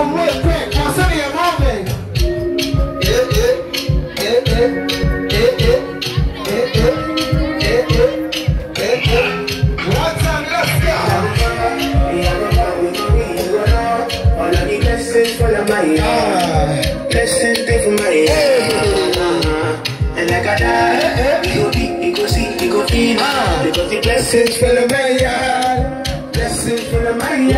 one real quick. Now, Sonny and Melvin. One time, let's go. All of the blessings for your money. Blessings stay for money. And like I die, you go be, you go see, you go feel. Because the blessings for the money. Blessings for the money.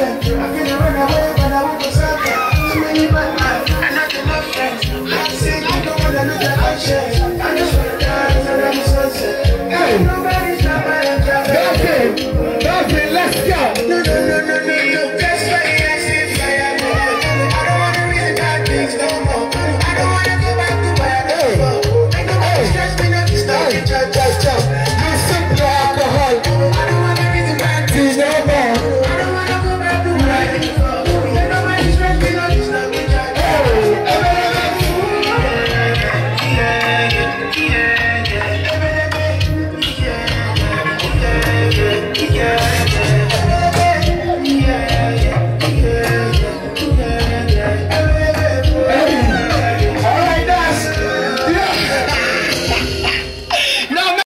I